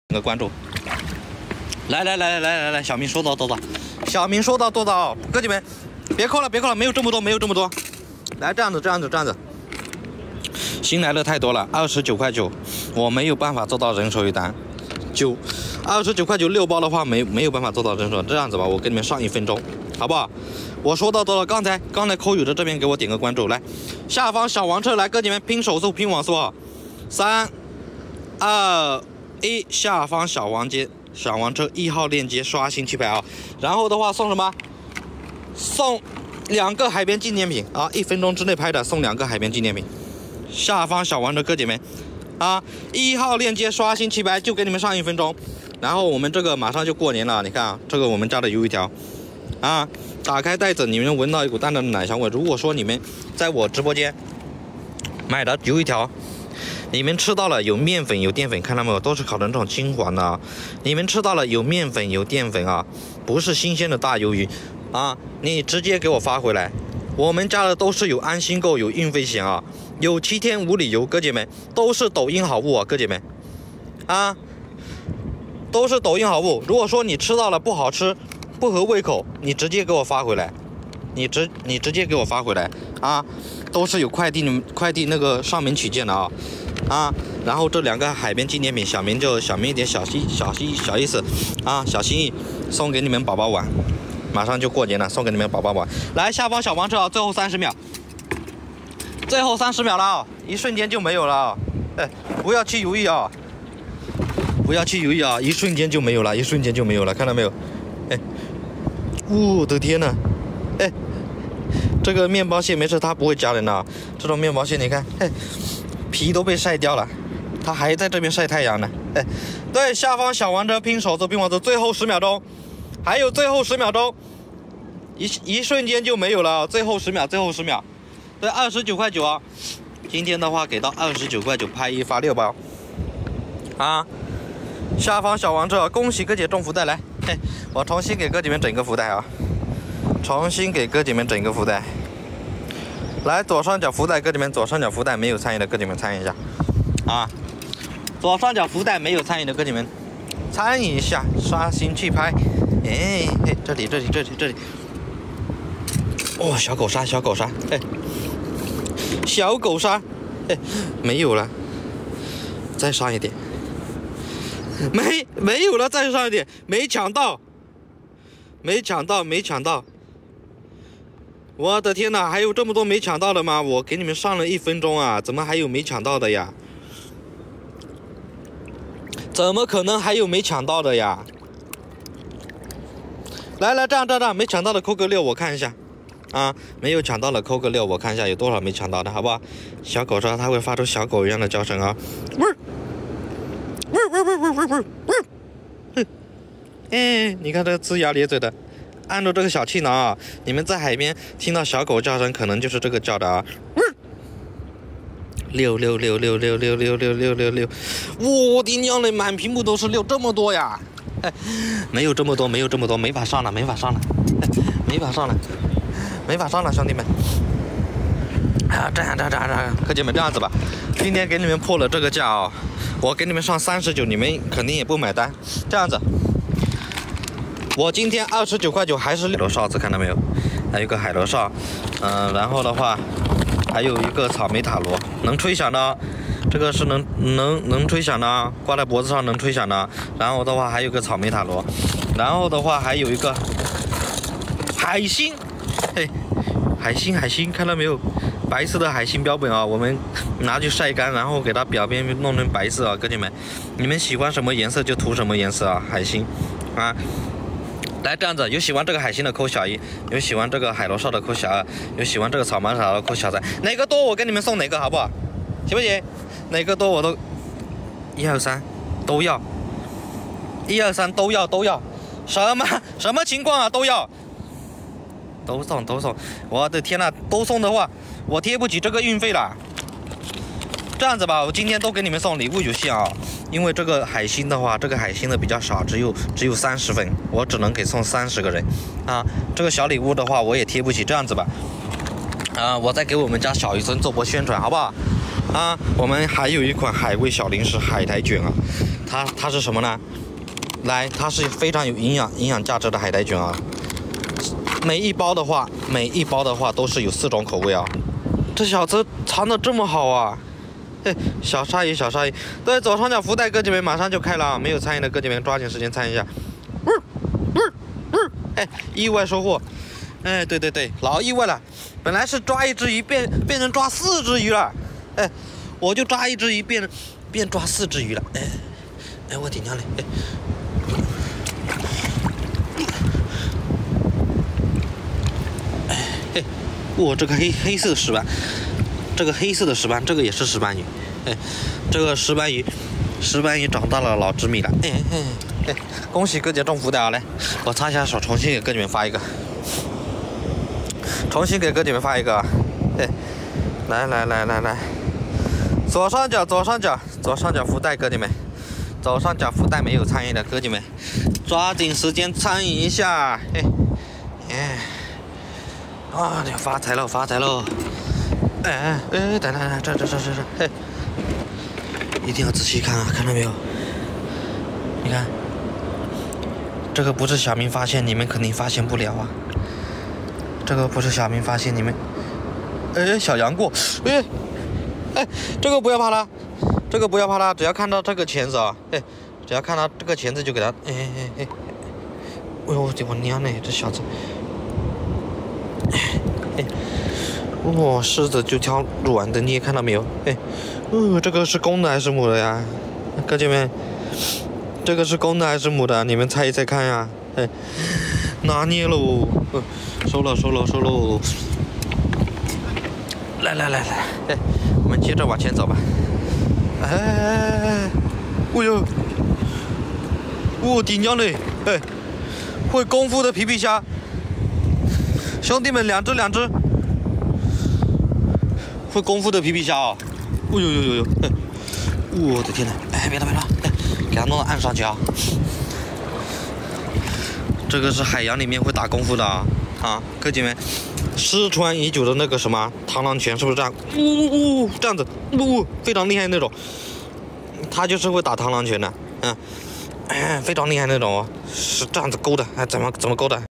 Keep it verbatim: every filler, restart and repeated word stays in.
个关注。来来来来来来来，小明说到做到，小明说到做到，哥弟们，别扣了别扣了，没有这么多没有这么多。来这样子这样子这样子。新来的太多了，二十九块九，我没有办法做到人手一单。九，二十九块九六包的话没没有办法做到人手。这样子吧，我给你们上一分钟，好不好？我说到做到，刚才刚才扣友的这边给我点个关注，来，下方小黄车来，哥弟们拼手速拼网速啊，三二一，下方小黄街小黄车一号链接刷新弃牌啊，然后的话送什么？送两个海边纪念品啊，一分钟之内拍的送两个海边纪念品。下方小黄车哥姐们啊，一号链接刷新弃牌就给你们上一分钟，然后我们这个马上就过年了，你看啊，这个我们家的鱿鱼条啊，打开袋子你们闻到一股淡淡的奶香味。如果说你们在我直播间买的鱿鱼条，你们吃到了有面粉有淀粉，看到没有，都是烤成这种金黄的啊。你们吃到了有面粉有淀粉啊，不是新鲜的大鱿鱼啊，你直接给我发回来。我们家的都是有安心购有运费险啊，有七天无理由，哥姐们都是抖音好物啊，哥姐们啊，都是抖音好物。如果说你吃到了不好吃不合胃口，你直接给我发回来，你直你直接给我发回来啊，都是有快递快递那个上门取件的啊啊。然后这两个海边纪念品，小明就小明一点小心小心小意思啊，小心意送给你们宝宝玩，马上就过年了，送给你们宝宝玩。来，下方小黄车啊，最后三十秒，最后三十秒了啊，一瞬间就没有了啊！哎，不要去犹豫啊，不要去犹豫啊，一瞬间就没有了，一瞬间就没有了，看到没有？哎，我的天呐！哎，这个面包屑没事，它不会夹人的啊。这种面包屑你看，哎，皮都被晒掉了，它还在这边晒太阳呢。哎，对，下方小黄车拼手速拼网速，最后十秒钟，还有最后十秒钟，一一瞬间就没有了，最后十秒，最后十秒。对，二十九块九啊，今天的话给到二十九块九，拍一发六包啊。下方小黄车，恭喜哥姐中福袋，来，嘿，我重新给哥姐们整个福袋啊，重新给哥姐们整个福袋。来，左上角福袋，哥姐们左上角福袋没有参与的哥姐们参与一下啊，左上角福袋没有参与的哥姐们参与一下，刷新去拍，哎嘿，这里这里这里这里，哦，小狗鲨小狗鲨，哎。小狗鲨，哎，没有了，再上一点，没没有了，再上一点，没抢到，没抢到，没抢到，我的天哪，还有这么多没抢到的吗？我给你们上了一分钟啊，怎么还有没抢到的呀？怎么可能还有没抢到的呀？来来，这样这样这样，没抢到的扣个六，我看一下。啊，没有抢到的扣个六，我看一下有多少没抢到的，好不好？小狗说它会发出小狗一样的叫声啊，喂儿，喂儿喂儿喂儿喂儿喂儿喂儿，哼，哎，你看这个龇牙咧嘴的，按住这个小气囊啊，你们在海边听到小狗叫声，可能就是这个叫的啊，喂儿，六六六六六六六六六六六，我的娘嘞，满屏幕都是六，这么多呀！哎，没有这么多，没有这么多，没法上了，没法上了，哎，没法上了。没法上了，兄弟们！啊，这样这样这样这样，哥姐们这样子吧，今天给你们破了这个价啊、哦，我给你们上三十九，你们肯定也不买单。这样子，我今天二十九块九还是海螺哨子，看到没有？还有一个海螺哨，嗯、呃，然后的话还有一个草莓塔罗，能吹响的，这个是能能能吹响的，挂在脖子上能吹响的。然后的话还有个草莓塔罗，然后的话还有一个海星。嘿，海星海星，看到没有？白色的海星标本啊，我们拿去晒干，然后给它表面弄成白色啊，哥姐们，你们喜欢什么颜色就涂什么颜色啊，海星啊。来这样子，有喜欢这个海星的扣小一，有喜欢这个海螺哨的扣小二，有喜欢这个草莓塔的扣小三，哪个多我给你们送哪个，好不好？行不行？哪个多我都一二三都要，一二三都要都要，什么什么情况啊都要。都送都送，我的天呐，都送的话，我贴不起这个运费了。这样子吧，我今天都给你们送礼物有限啊，因为这个海星的话，这个海星的比较少，只有只有三十份，我只能给送三十个人啊。这个小礼物的话，我也贴不起。这样子吧，啊，我再给我们家小医生做波宣传，好不好？啊，我们还有一款海味小零食海苔卷啊， 它它是什么呢？来，它是非常有营养营养价值的海带卷啊。每一包的话，每一包的话都是有四种口味啊。这小子藏的这么好啊！嘿，小鲨鱼，小鲨鱼，对，左上角福袋，哥姐们马上就开了，没有参与的哥姐们抓紧时间参与一下。嗯嗯嗯，哎，意外收获，哎，对对对，老意外了，本来是抓一只鱼变变成抓四只鱼了，哎，我就抓一只鱼变变抓四只鱼了，哎，哎，我顶上来，哎。哎，哇，这个黑黑色石斑，这个黑色的石斑，这个也是石斑鱼，哎，这个石斑鱼，石斑鱼长大了老直米了，哎哎哎，恭喜哥姐中福袋啊！来，我擦一下手，重新给哥姐们发一个，重新给哥姐们发一个，哎，来来来来来，左上角左上角左上角福袋，哥姐们，左上角福袋没有参与的哥姐们，抓紧时间参与一下，哎哎。啊！你发财喽，发财喽！哎哎哎，等等等，这这这这这，嘿，一定要仔细看啊，看到没有？你看，这个不是小明发现，你们肯定发现不了啊。这个不是小明发现，你们，哎，小杨过，哎，哎，这个不要怕它，这个不要怕它，只要看到这个钳子啊，哎，只要看到这个钳子就给它，哎哎哎，哎呦我我娘嘞，这小子！哎，哇，狮子就挑软的，你也看到没有？哎，哦，这个是公的还是母的呀？哥姐们，这个是公的还是母的？你们猜一猜看呀！哎，拿捏喽，呃，收了收了收喽！来来来来，哎，我们接着往前走吧。哎哎哎哎，哎呦，哇，顶上嘞！哎，会功夫的皮皮虾。兄弟们，两只两只，会功夫的皮皮虾啊！哦呦呦呦呦！哎，我的天哪！哎，别了别了！哎，给它弄到岸上去啊！这个是海洋里面会打功夫的啊！啊，哥姐们，失传已久的那个什么螳螂拳是不是这样？呜呜呜，这样子，呜，非常厉害那种。他就是会打螳螂拳的，嗯，哎，非常厉害那种哦，是这样子勾的，哎，怎么怎么勾的？